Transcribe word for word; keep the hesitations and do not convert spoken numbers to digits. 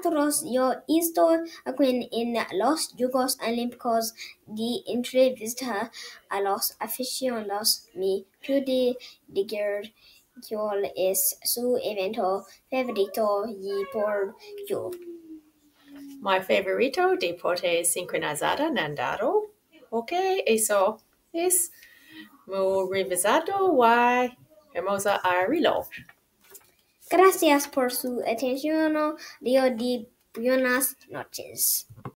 nosotros yo estoy aquí en los Juegos Olímpicos de entrevista a los aficionados. Me pude decir cuál es su evento favorito y por qué. My favorito deporte sincronizada nadado. Ok, eso es muy revisado y hermosa a reloj. Gracias por su atención. Dio de buenas noches.